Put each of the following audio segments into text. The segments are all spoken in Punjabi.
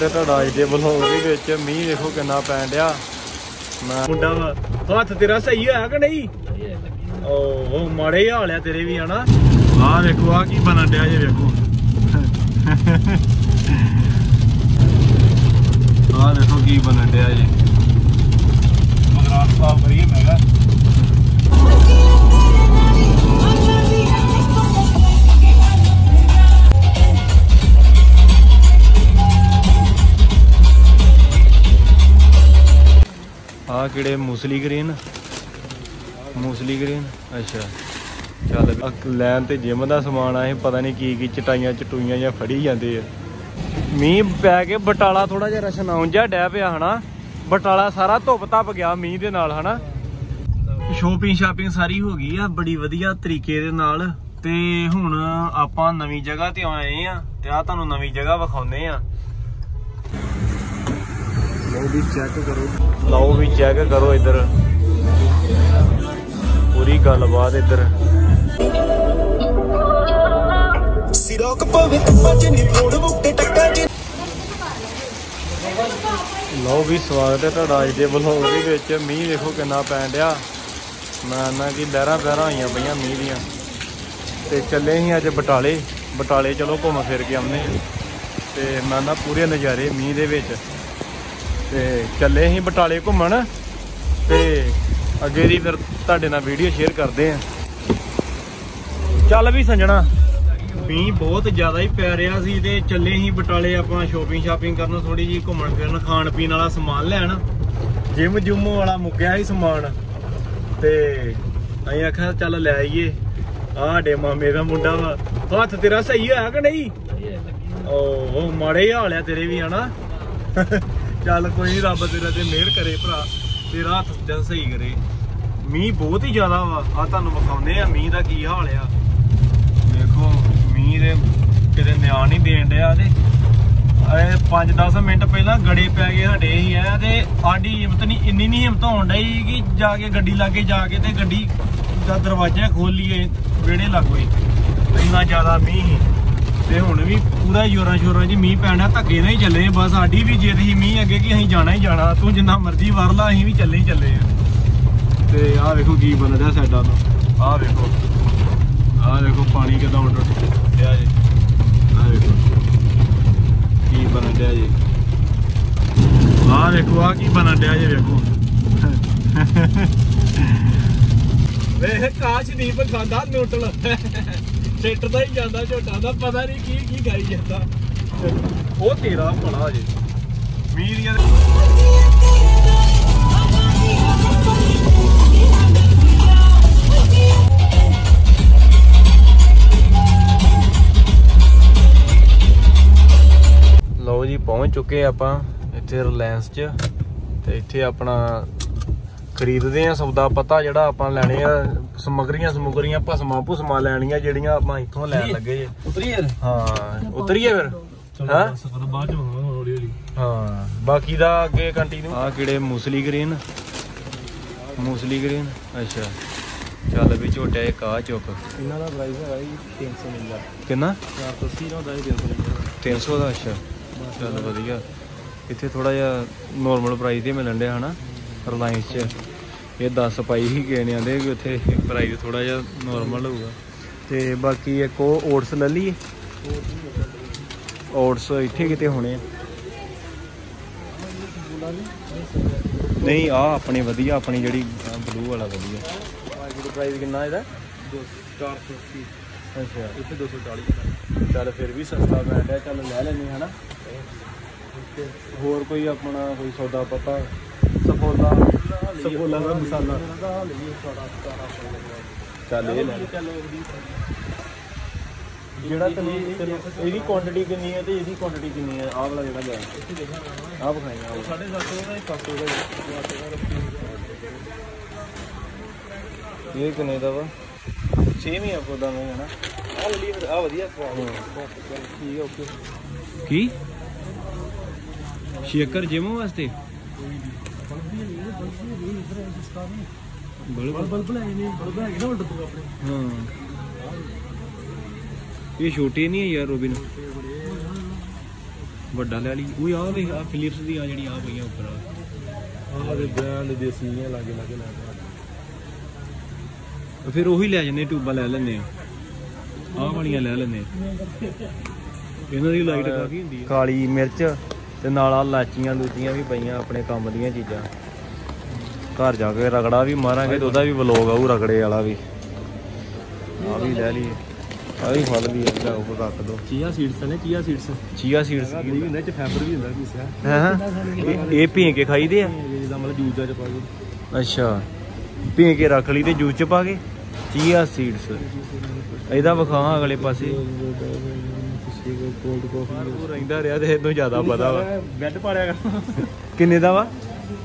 है तुहाडा अज दे व्लॉग दे विच। मींह देखो किन्ना पैण डिया। मैं मुंडा वा हत्थ तेरा सही होया कि नहीं? ओ माड़े ही हाल है तेरे भी है ना। आ देखो आ की बनन डिया जे देखो। आ देखो की बनन डिया जे। मगरान साफ करिए मैं कहा आ किड़े मूसली ग्रीन अच्छा चल लैन ते जिम का समान आए पता नहीं की चटाइयां चटूइयां या फड़ी जाते हैं। मींह पै के बटाला थोड़ा जिहा रशन आउन जा डै पिया है ना। बटाला सारा धुप धप गया मींह दे नाल है ना। शॉपिंग सारी हो गई आ बड़ी वधिया तरीके दे नाल। ते हुण आपां नवीं जगह ते आए आ ते आ तुहानूं नवीं जगह विखाउने आ। लो भी चेक करो इधर पूरी गलबात इधर। लो भी स्वागत है तुहाडा अज दे व्लॉग दे विच। मींह देखो किन्ना पैण डिया। मैं ना कि लहरां बहरां होईयां पईयां मींह दियां। ते चले ही अज बटाले चलो घूम फिर के आउने ते मैं ना पूरे नज़ारे मींह दे विच। ते चले ही बटाले घूमन ते अगे दी फिर तुहाडे नाल वीडियो शेयर करते हैं। चल भी संजना मींह बहुत ज़्यादा ही पै रहा सी ते चले ही बटाले आपां शॉपिंग करन थोड़ी जी घूमन फिरन खाण पीण वाला समान लैन। जिम जुम वाला मुक्या ही समान ते असीं आखिया चल लै आईए। साडे मामे दा मुंडा वा हत्थ तेरा सही होया कि नहीं? ओ माड़े ही हाल है तेरे भी है ना। चल कोई नहीं रब तेरा ते मेहर करे भरा तेरा हत्थ सही करे। मींह बहुत ही ज्यादा वा आ तुहानूं विखाउने आ मींह दा की हाल आ। देखो मींह दे किते न्याण नहीं देण डिया ते 5-10 मिनट पहला गड़े पै गए साडे ही है ते साडी हिम्मत नहीं इन्नी नहीं हिम्मत होण डई कि जाके गड्डी लागे जाके ते गड्डी दा दरवाजा खोल लीए विहड़े लागो इन्ना ज्यादा मींह ही। ते हुण भी पूरा जोरां शोरां च मींह पैना धक्के नहीं चले बस। साडी भी जिद ही मींह अगे कि असीं जाना ही जाना तू जिन्ना मर्जी वार ला असीं भी चले ही चले। ते आ देखो की बन रहा साइडा तो आ देखो पानी कितना उड़ डिया जी। आ देखो की बन डिया जी। आ देखो आ की बन डिया जी देखो। काशदीप खादा न्यूटल सिटदा ही जाता झोटा दा पता नहीं की गाई जाता। वो तेरा भला जे मीर लो जी पहुंच चुके आपां इत्थे रिलायंस च ते इत्थे अपना खरीदते हैं सौदा पता जिहड़ा आपां लैणे आ समगरियां भसमा लैणियां जिहड़ियां आपां इत्थों लैण लगे जे। उतरीए हाँ उतरीए फिर हाँ बाकी दा अगे कंटिन्यू। आ किड़े मूसली ग्रीन अच्छा चल भी झोटा एक आ चुक। इन्हां दा प्राइस है 300 मिलदा किन्ना 480 दा 300 दा। अच्छा चल वधिया इत्थे थोड़ा जिहा नॉर्मल प्राइस ते मिलन डिया है ना रिलायंस च। ये 10 पाई ही गए ने आंदे कि उत्थे प्राइस थोड़ा जिहा नॉर्मल होगा। ते बाकी एक ओट्स ले लीए ओट्स इत्थे किते होने नहीं आ अपनी वधिया अपनी जिहड़ी ब्लू वाला वधिया। प्राइस किन्ना इहदा 480 अच्छा इत्थे 240 चल फिर भी सस्ता पैण डिया चल लै लैने है ना। होर कोई अपना कोई सौदा पता सफोला का मसाला चल ये ले जेड़ा ਇਹਦੀ क्वांटिटी कितनी है तो इसकी क्वांटिटी कितनी है। आह वाला जेड़ा लिया आ बखाई 750 ਦਾ 700 ਦਾ ये कितने ਦਾ ਵਾ सेम ही आपको दाम है ना। आ ले लिए आ ਵਧੀਆ ठीक है ओके की शेकर जिम वास्ते हाँ ये छोटी नहीं है यार रोबिन ਵੱਡਾ ਲੈ ਲਈ ਉਹ ਆ ਵੇਖ ਆ ਫਿਲਿਪਸ ਦੀ ਆ ਜਿਹੜੀ ਆ ਪਈਆਂ ਉੱਪਰ ਆਹ ਦੇ ਬ੍ਰਾਂਡ ਦੇਸੀ ਨੇ ਲਾਗੇ ਲਾਗੇ ਲਾ ਫਿਰ ਉਹੀ ਲੈ ਜੰਨੇ ਟਿਊਬਾਂ ਲੈ ਲੈਂਦੇ ਆ ਆਹ ਵਾਲੀਆਂ ਲੈ ਲੈਂਦੇ ਇਹਨਾਂ ਦੀ ਲਾਈਟ ਕਾਫੀ ਹੁੰਦੀ ਹੈ ਕਾਲੀ ਮਿਰਚ ਤੇ ਨਾਲ ਆ ਲਾਚੀਆਂ ਲੂਚੀਆਂ ਵੀ ਪਈਆਂ ਆਪਣੇ ਕੰਮ ਦੀਆਂ ਚੀਜ਼ਾਂ ਘਰ ਜਾ ਕੇ ਰਗੜਾ ਵੀ ਮਾਰਾਂਗੇ ਤੇ ਉਹਦਾ ਵੀ ਵਲੋਗ ਆਊ ਰਗੜੇ ਵਾਲਾ ਵੀ ਆ ਵੀ ਲੈ ਲਈ ਆ ਵੀ ਫਲ ਵੀ ਆ ਉਹ ਰੱਖ ਦੋ ਚੀਆ ਸੀਡਸ ਨੇ ਚੀਆ ਸੀਡਸ ਕੀ ਹੁੰਦਾ ਚ ਫਾਈਬਰ ਵੀ ਹੁੰਦਾ ਪੀਸਿਆ ਹਾਂ ਇਹ ਭੀਂ ਕੇ ਖਾਈਦੇ ਆ ਜਿੱਦਾਂ ਮਤਲਬ ਜੂਸ ਦਾ ਚ ਪਾ ਕੇ ਅੱਛਾ ਭੀਂ ਕੇ ਰੱਖ ਲਈ ਤੇ ਜੂਸ ਚ ਪਾ ਕੇ ਚੀਆ ਸੀਡਸ ਇਹਦਾ ਵਿਖਾਵਾਂ ਅਗਲੇ ਪਾਸੇ ਕੋਲਡ ਕਾਫੀ ਰਹਿੰਦਾ ਰਿਹਾ ਤੇ ਇਹਨੂੰ ਜ਼ਿਆਦਾ ਪਤਾ ਵਾ ਬੈੱਡ ਪਾੜਿਆ ਕਰ ਕਿੰਨੇ ਦਾ ਵਾ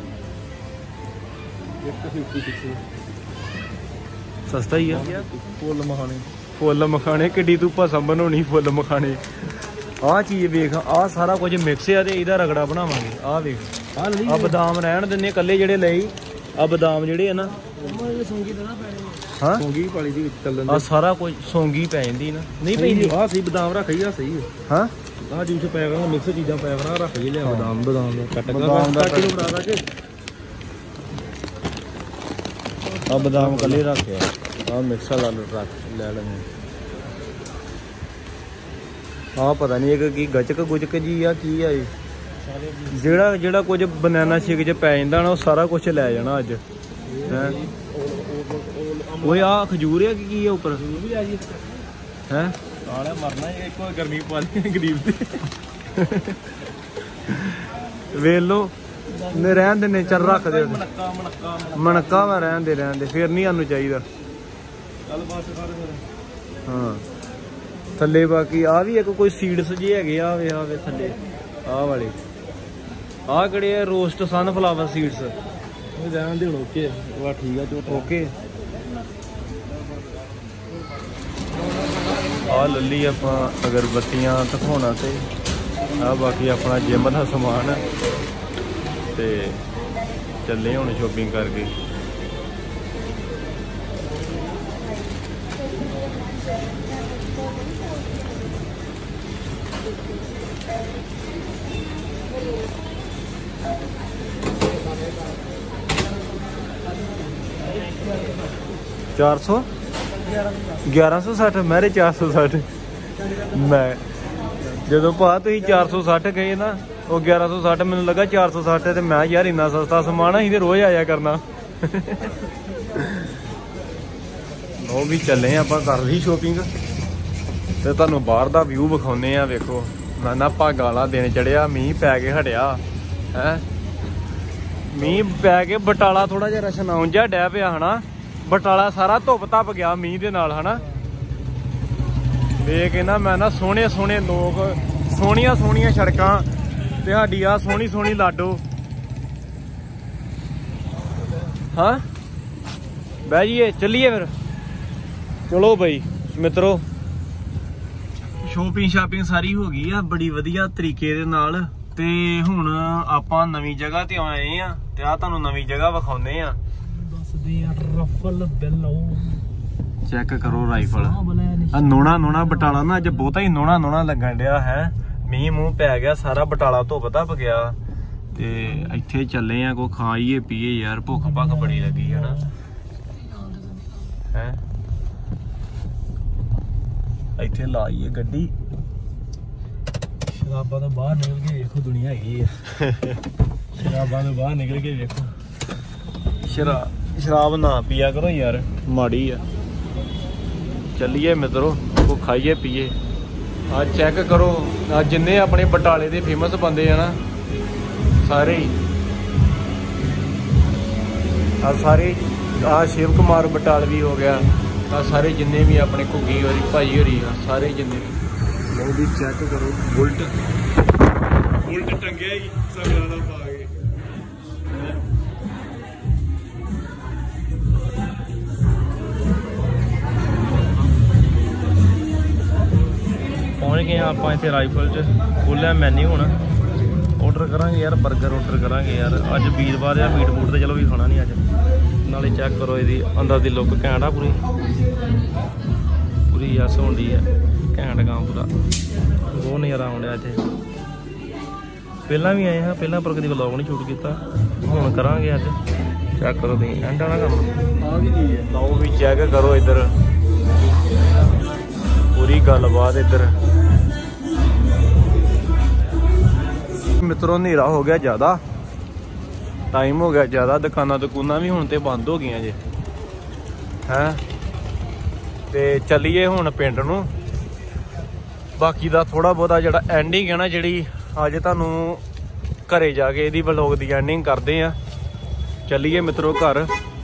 156 ਸਸਤਾ ਹੀ ਆ ਫੁੱਲ ਮਖਾਣੇ ਕਿੱਡੀ ਤੂੰ ਭਸਮ ਬਣਾਉਣੀ ਫੁੱਲ ਮਖਾਣੇ ਆਹ ਚੀਜ਼ ਵੇਖ ਆਹ ਸਾਰਾ ਕੁਝ ਮਿਕਸ ਆ ਤੇ ਇਹਦਾ ਰਗੜਾ ਬਣਾਵਾਂਗੇ ਆਹ ਵੇਖ ਆ ਬਦਾਮ ਰਹਿਣ ਦਿੰਨੇ ਕੱਲੇ ਜਿਹੜੇ ਲਈ ਆ ਬਦਾਮ ਜਿਹੜੇ ਆ ਨਾ ਹਾਂ ਸੌਂਗੀ ਪਾਲੀ ਦੀ ਵਿੱਚ ਚੱਲਣ ਆ ਸਾਰਾ ਕੁਝ ਸੌਂਗੀ ਪੈ ਜਾਂਦੀ ਨਾ ਨਹੀਂ ਪੈਂਦੀ ਆਹ ਸਹੀ ਬਦਾਮ ਰੱਖ ਹੀ ਆ ਸਹੀ ਹਾਂ ਆਹ ਜੂਸ ਪਾਇਆ ਕਰਾਂਗਾ ਮਿਕਸ ਚੀਜ਼ਾਂ ਪਾਇਆ ਕਰਾਂਗਾ ਰੱਖ ਹੀ ਲਿਆ ਬਦਾਮ ਦਾ ਕੱਟ ਬਦਾਮ ਦਾ ਕਿਲੋ ਬਣਾ ਕੇ ਆ ਬਦਾਮ ਕੱਲੇ ਰੱਖਿਆ ਆ ਮਿਕਸ ਵਾਲਾ ਰੱਖ ਲੈ ਲੈਣੇ ਆ ਪਤਾ ਨਹੀਂ ਇਹ ਕੀ ਗਚਕ ਗੁਚਕ ਜੀ ਆ ਕੀ ਆ ਇਹ ਜਿਹੜਾ ਕੁਝ ਬਨਾਨਾ ਸ਼ੇਕ ਚ ਪੈ ਜਾਂਦਾ ਨਾ ਉਹ ਸਾਰਾ ਕੁਝ ਲੈ ਜਾਣਾ ਅੱਜ ਹੈ ਓਏ ਆ ਖਜੂਰ ਆ ਕੀ ਆ ਉੱਪਰ ਹੈ ਆਲੇ ਮਰਨਾ ਇੱਕ ਵਾਰ ਗਰਮੀ ਪਾ ਲਈ ਗਰੀਬ ਤੇ ਵੇਖ ਲੋ ਨੇ ਰਹਿਣ ਦੇ ਨੇ ਚੱਲ ਰੱਖ ਦੇ ਮਣਕਾ ਵਾ ਰਹਿਣ ਦੇ ਫਿਰ ਨਹੀਂ ਸਾਨੂੰ ਚਾਹੀਦਾ ਚੱਲ ਬਸ ਕਰ ਫਿਰ ਹਾਂ ਥੱਲੇ ਬਾਕੀ ਆ ਵੀ ਇੱਕ ਕੋਈ ਸੀਡਸ ਜੀ ਹੈਗੇ ਆ ਵੇ ਥੱਲੇ ਆਹ ਵਾਲੇ ਆਹ ਕਿਹੜੇ ਆ ਰੋਸਟ ਸਨਫਲਾਵਰ ਸੀਡਸ ਉਹ ਰਹਿਣ ਦੇ ਹੁਣ ਓਕੇ ਵਾ ਠੀਕ ਆ ਝੋਟਾ ਓਕੇ ਆ ਲੱਲੀ ਆਪਾਂ ਅਗਰਬੱਤੀਆਂ ਦਿਖਾਉਣਾ ਤੇ ਆ ਬਾਕੀ ਆਪਣਾ ਜਿਮ ਦਾ ਸਮਾਨ ਤੇ ਚੱਲੇ ਹੁਣ ਸ਼ੋਪਿੰਗ ਕਰਕੇ 400 1160 ਮੇਰੇ 460 ਮੈਂ ਜਦੋਂ ਭਾ ਤੁਸੀਂ 460 ਗਏ ਨਾ ਉਹ 1160 ਮੈਨੂੰ ਲੱਗਾ 460 ਤੇ ਮੈਂ ਯਾਰ ਇੰਨਾ ਸਸਤਾ ਸਮਾਨ ਅਸੀਂ ਤੇ ਰੋਜ਼ ਆਇਆ ਕਰਨਾ ਉਹ ਵੀ ਚੱਲੇ ਆਪਾਂ ਕਰ ਲਈ ਸ਼ੋਪਿੰਗ ਤੇ ਤੁਹਾਨੂੰ ਬਾਹਰ ਦਾ ਵਿਊ ਵਿਖਾਉਨੇ ਆ ਵੇਖੋ ਮੈਂ ਨਾ ਭਾਗਾਂ ਵਾਲਾ ਦਿਨ ਚੜਿਆ ਮੀਂਹ ਪੈ ਕੇ ਹਟਿਆ ਹੈ ਮੀਂਹ ਪੈ ਕੇ ਬਟਾਲਾ ਥੋੜਾ ਜਿਹਾ ਰਸ਼ਨ ਆਉਣ ਜਾ ਡੈ ਪਿਆ ਹਨਾ ਬਟਾਲਾ ਸਾਰਾ ਧੁੱਪ ਧੱਪ ਗਿਆ ਮੀਂਹ ਦੇ ਨਾਲ ਹਨਾ ਵੇਖ ਕੇ ਨਾ ਮੈਂ ਨਾ ਸੋਹਣੇ ਸੋਹਣੇ ਲੋਕ ਸੋਹਣੀਆਂ ਸੋਹਣੀਆਂ ਸੜਕਾਂ ਤੇ ਸਾਡੀ ਆ ਸੋਹਣੀ ਸੋਹਣੀ ਲਾਡੋ ਹਾਂ ਬਹਿ ਜਾਈਏ ਚੱਲੀਏ ਫਿਰ ਚਲੋ ਬਈ ਮਿੱਤਰੋ ਸ਼ੋਪਿੰਗ ਸਾਰੀ ਹੋ ਗਈ ਆ ਬੜੀ ਵਧੀਆ ਤਰੀਕੇ ਦੇ ਨਾਲ ਤੇ ਹੁਣ ਆਪਾਂ ਨਵੀਂ ਜਗ੍ਹਾ ਤੇ ਆਏ ਆ ਤੇ ਆ ਤੁਹਾਨੂੰ ਨਵੀਂ ਜਗ੍ਹਾ ਵਿਖਾਉਂਦੇ ਆ ਦੱਸਦੇ ਆ ਰਫਲ ਬੈਲੋ ਚੈੱਕ ਕਰੋ ਰਾਈਫਲ ਆ ਨੋਣਾ ਬਟਾਲਾ ਨਾ ਅੱਜ ਬਹੁਤਾ ਹੀ ਨੋਣਾ ਲੱਗਣ ਡਿਆ ਹੈ ਮੀਂਹ ਮੂੰਹ ਪੈ ਗਿਆ ਸਾਰਾ ਬਟਾਲਾ ਧੁੱਪ ਧੱਪ ਗਿਆ ਤੇ ਇੱਥੇ ਚੱਲੇ ਆ ਕੋ ਖਾਈਏ ਪੀਏ ਯਾਰ ਭੁੱਖ ਭੱਖ ਬੜੀ ਲੱਗੀ ਹੈ ਨਾ ਹੈ ਇੱਥੇ ਲਾਈਏ ਗੱਡੀ ਸ਼ਰਾਬਾਂ ਤੋਂ ਬਾਹਰ ਨਿਕਲ ਕੇ ਵੇਖੋ ਦੁਨੀਆ ਹੈਗੀ ਆ ਸ਼ਰਾਬਾਂ ਤੋਂ ਬਾਹਰ ਨਿਕਲ ਕੇ ਵੇਖੋ ਸ਼ਰਾਬ ਨਾ ਪੀਆ ਕਰੋ ਯਾਰ ਮਾੜੀ ਆ ਚੱਲੀਏ ਮਿੱਤਰੋ ਕੋ ਖਾਈਏ ਪੀਏ ਆ ਚੈੱਕ ਕਰੋ ਆ ਜਿੰਨੇ ਆਪਣੇ ਬਟਾਲੇ ਦੇ ਫੇਮਸ ਬੰਦੇ ਆ ਨਾ ਸਾਰੇ ਆ ਸ਼ਿਵ ਕੁਮਾਰ ਬਟਾਲਵੀ ਹੋ ਗਿਆ ਆ ਸਾਰੇ ਜਿੰਨੇ ਵੀ ਆਪਣੇ ਘੁੱਗੀ ਹੋਰੀ ਭਾਈ ਹੋਰੀ ਆ ਸਾਰੇ ਜਿੰਨੇ ਵੀ ਉਹ ਵੀ ਚੈੱਕ ਕਰੋ ਬੁਲਟ ਟੰਗਿਆ ਹੀ ਸਗਲਾ ਦਾ ਪਾ ਕੇ ਪਹੁੰਚ ਗਏ ਆਪਾਂ ਇੱਥੇ ਰਾਈਫਲ 'ਚ ਖੋਲਿਆ ਮੈਨਿਊ ਹੁਣ ਆਰਡਰ ਕਰਾਂਗੇ ਯਾਰ 버ਗਰ ਆਰਡਰ ਕਰਾਂਗੇ ਯਾਰ ਅੱਜ ਵੀਰਵਾਰ ਆ ਮੀਟ ਫੂਡ ਤੇ ਚਲੋ ਵੀ ਖਾਣਾ ਨਹੀਂ ਅੱਜ ਨਾਲੇ ਚੈੱਕ ਕਰੋ ਇਹਦੀ ਅੰਦਰ ਦੀ ਲੁੱਕ ਘੈਂਟ ਆ ਪੂਰੀ ਯਸ ਹੁੰਦੀ ਆ ਘੈਂਟ ਕੰਮ ਪੂਰਾ ਬਹੁਤ ਨਜ਼ਾਰਾ ਆਉਣ ਡਿਆ ਇੱਥੇ ਪਹਿਲਾਂ ਵੀ ਆਏ ਹਾਂ, ਪਹਿਲਾਂ ਪਰ ਕਦੀ ਵਲੌਗ ਨਹੀਂ ਸ਼ੂਟ ਕੀਤਾ, ਹੁਣ ਕਰਾਂਗੇ ਅੱਜ। ਚੈੱਕ ਕਰੋ ਤੁਸੀਂ ਐਂਡ ਵਾਲਾ ਕੰਮ ਆ ਵੀ ਚੀਜ਼ ਹੈ। ਲਓ ਵੀ ਚੈੱਕ ਕਰੋ ਇੱਧਰ ਪੂਰੀ ਗੱਲਬਾਤ। ਇੱਧਰ ਮਿੱਤਰੋ ਹਨੇਰਾ ਹੋ ਗਿਆ ਜ਼ਿਆਦਾ, ਟਾਈਮ ਹੋ ਗਿਆ ਜ਼ਿਆਦਾ, ਦੁਕਾਨਾਂ ਵੀ ਹੁਣ ਤੇ ਬੰਦ ਹੋ ਗਈਆਂ ਜੇ ਹੈਂ। ਤੇ ਚੱਲੀਏ ਹੁਣ ਪਿੰਡ ਨੂੰ। ਬਾਕੀ ਦਾ ਥੋੜਾ ਬਹੁਤਾ ਜਿਹੜਾ ਐਂਡਿੰਗ ਹੈ ਨਾ, ਜਿਹੜੀ ਅੱਜ ਤੁਹਾਨੂੰ ਘਰੇ ਜਾ ਕੇ ਇਹਦੀ ਵਲੌਗ ਦੀ ਐਂਡਿੰਗ ਕਰਦੇ ਆ। ਚੱਲੀਏ ਮਿੱਤਰੋ ਘਰ,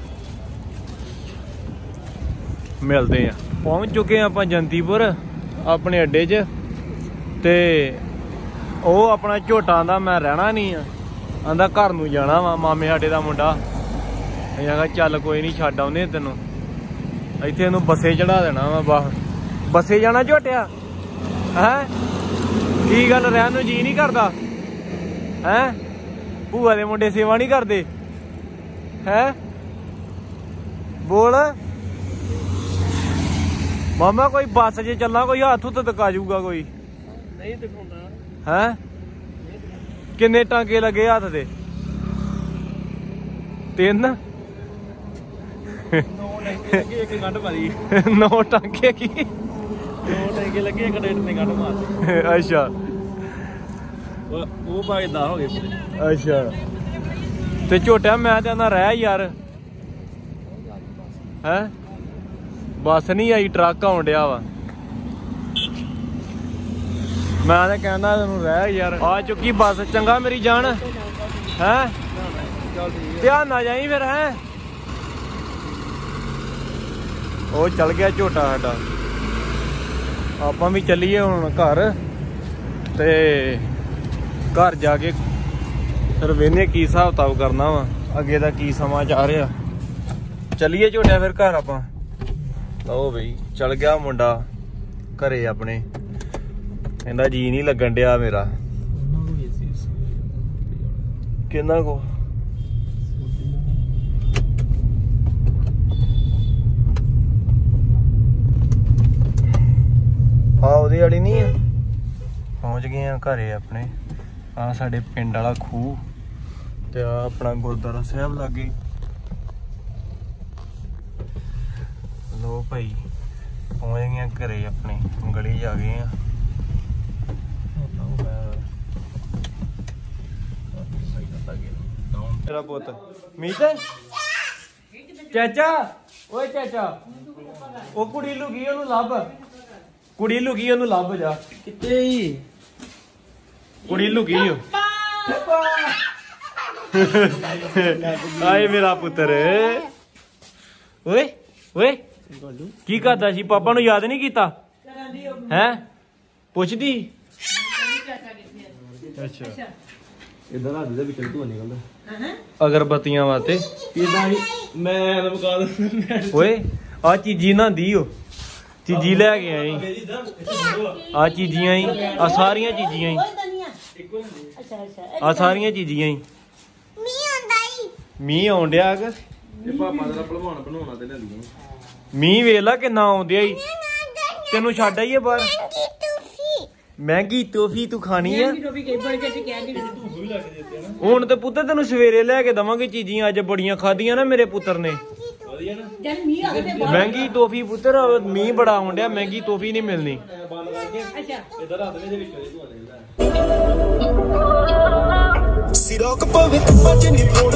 ਮਿਲਦੇ ਆ। ਪਹੁੰਚ ਚੁੱਕੇ ਆ ਆਪਾਂ ਜੰਤੀਪੁਰ ਆਪਣੇ ਅੱਡੇ 'ਚ। ਤੇ ਉਹ ਆਪਣਾ ਝੋਟਾ ਆਂਦਾ ਮੈਂ ਰਹਿਣਾ ਨਹੀਂ ਆ, ਆਂਦਾ ਘਰ ਨੂੰ ਜਾਣਾ ਵਾ। ਮਾਮੇ ਸਾਡੇ ਦਾ ਮੁੰਡਾ ਕਹਿੰਦਾ ਚੱਲ ਕੋਈ ਨਹੀਂ ਛੱਡ ਆਉਂਦੇ ਤੈਨੂੰ, ਇੱਥੇ ਇਹਨੂੰ ਬੱਸੇ ਚੜਾ ਦੇਣਾ ਵਾ। ਬਾਹਰ ਬੱਸੇ ਜਾਣਾ ਝੋਟਿਆ ਹੈਂ? ਕੀ ਗੱਲ ਰਹਿਣ ਨੂੰ ਜੀ ਨਹੀਂ ਕਰਦਾ ਹੈਂ? ਭੂਆ ਦੇ ਮੁੰਡੇ ਸੇਵਾ ਨਹੀਂ ਕਰਦੇ ਹੈਂ? ਬੋਲ ਮਾਮਾ, ਕੋਈ ਬੱਸ 'ਚ ਚੱਲਾਂ, ਕੋਈ ਹੱਥ ਹੁੱਥ ਦਿਖਾ ਜੂਗਾ ਕੋਈ? ਨਹੀਂ ਦਿਖਾਉਂਦਾ ਹੈਂ? ਕਿੰਨੇ ਟਾਂਕੇ ਲੱਗੇ ਹੱਥ ਦੇ? 3 9 ਟੈਂਕੇ ਲੱਗੇ, ਇੱਕ ਗੰਢ ਮਾਰੀ। 9 ਟਾਂਕੇ ਕੀ? 2 ਟੈਂਕੇ ਲੱਗੇ, ਇੱਕ ਡੇਢ ਨੇ ਗੰਢ ਮਾਰੀ। ਅੱਛਾ ਉਹ ਭਾਵੇਂ 10 ਹੋ ਗਏ ਪੂਰੇ। ਅੱਛਾ ਤੇ ਝੋਟਿਆ ਮੈਂ ਤੇ ਆਂਦਾ ਰਹਿ ਯਾਰ ਹੈਂ? ਬੱਸ ਨਹੀਂ ਆਈ, ਟਰੱਕ ਆਉਣ ਡਿਆ ਵਾ। ਮੈਂ ਤਾਂ ਕਹਿੰਦਾ ਤੈਨੂੰ ਰਹਿ ਯਾਰ, ਆ ਚੁੱਕੀ ਬੱਸ। ਚੰਗਾ ਮੇਰੀ ਜਾਨ ਹੈਂ? ਧਿਆਨ ਨਾ ਜਾਈ ਫਿਰ ਹੈਂ। ਉਹ ਚੱਲ ਗਿਆ ਝੋਟਾ ਸਾਡਾ। ਆਪਾਂ ਵੀ ਚੱਲੀਏ ਹੁਣ ਘਰ, ਤੇ ਘਰ ਜਾ ਕੇ ਫਿਰ ਵੇਖਦੇ ਕੀ ਹਿਸਾਬ ਕਿਤਾਬ ਕਰਨਾ ਵਾ, ਅੱਗੇ ਦਾ ਕੀ ਸਮਾਚਾਰ ਆ। ਚੱਲੀਏ ਝੋਟਿਆ ਫਿਰ ਘਰ ਆਪਾਂ। ਲਓ ਬਈ ਚੱਲ ਗਿਆ ਮੁੰਡਾ ਘਰੇ ਆਪਣੇ, ਕਹਿੰਦਾ ਜੀ ਨਹੀਂ ਲੱਗਣ ਡਿਆ ਮੇਰਾ। ਕਿੰਨਾ ਕੋ ਉਹਦੀ ਵਾਲੀ ਨਹੀਂ ਆ। ਪਹੁੰਚ ਗਏ ਆ ਘਰੇ ਆਪਣੇ। ਆ ਸਾਡੇ ਪਿੰਡ ਵਾਲਾ ਖੂਹ ਤੇ ਆ ਆਪਣਾ ਗੁਰਦੁਆਰਾ ਸਾਹਿਬ ਲਾਗੇ। ਲੋ ਭਾਈ ਪਹੁੰਚ ਗਏ ਘਰੇ ਆਪਣੇ, ਗਲੀ ਜਾ ਗਏ ਆ। ਤੇਰਾ ਪੁੱਤ ਮੀਤ ਚਾਚਾ, ਓਏ ਚਾਚਾ, ਉਹ ਕੁੜੀ ਲੁਕੀ, ਉਹਨੂੰ ਲੱਭ। ਕੁੜੀ ਲੁਕੀ, ਉਹਨੂੰ ਲੱਭ ਜਾ। ਕਿੱਥੇ ਹੀ ਕੁੜੀ ਲੁਕੀ ਓ। ਆਏ ਮੇਰਾ ਪੁੱਤਰ। ਓਏ ਓਏ ਕੀ ਕਰਦਾ ਸੀ? ਪਾਪਾ ਨੂੰ ਯਾਦ ਨਹੀਂ ਕੀਤਾ ਹੈਂ? ਪੁੱਛਦੀ ਅੱਛਾ ਇਦਾਂ ਰਾਤ ਦੇ ਵਿੱਚ ਧੂਆ ਨਿਕਲਦਾ ਅਗਰਬੱਤੀਆਂ ਵਾਸਤੇ। ਇਦਾਂ ਹੀ ਮੈਂ ਲਮਕਾ ਦਿੰਦਾ। ਓਏ ਆ ਚੀਜ਼ੀ ਨਾ ਦੀ ਓ, ਚੀਜ਼ੀ ਲੈ ਕੇ ਆਈ। ਆ ਚੀਜ਼ੀਆਂ ਹੀ, ਆ ਸਾਰੀਆਂ ਚੀਜ਼ੀਆਂ ਹੀ, ਆ ਸਾਰੀਆਂ ਚੀਜ਼ੀਆਂ ਹੀ। ਮੀਂਹ ਆਉਣ ਡਿਆ ਕਿ ਇਹ ਪਾਪਾ ਦਾ ਭਲਵਾਨ ਬਣਾਉਣਾ ਤੇ ਲੈਂਦੀਆਂ। ਮੀਂਹ ਵੇਖ ਲਾ ਕਿੰਨਾ ਆਉਂਦਿਆ ਈ। ਤੈਨੂੰ ਛੱਡ ਆਈਏ ਬਾਹਰ। ਮਹਿੰਗੀ ਟੋਫੀ ਤੂੰ ਖਾਣੀ ਆ ਹੁਣ ਤੇ ਪੁੱਤਰ? ਤੈਨੂੰ ਸਵੇਰੇ ਲੈ ਕੇ ਦਵਾਂਗੇ ਚੀਜ਼ੀਆਂ, ਅੱਜ ਬੜੀਆਂ ਖਾਧੀਆਂ ਨਾ ਮੇਰੇ ਪੁੱਤਰ ਨੇ। ਮਹਿੰਗੀ ਟੋਫੀ ਪੁੱਤਰ, ਮੀਂਹ ਬੜਾ ਆਉਣ ਡਿਆ, ਮਹਿੰਗੀ ਟੋਫੀ ਨਹੀਂ ਮਿਲਣੀ। ਸਿਰੋਕ ਪਵੇ ਤੂੰ ਜਿੰਨੀ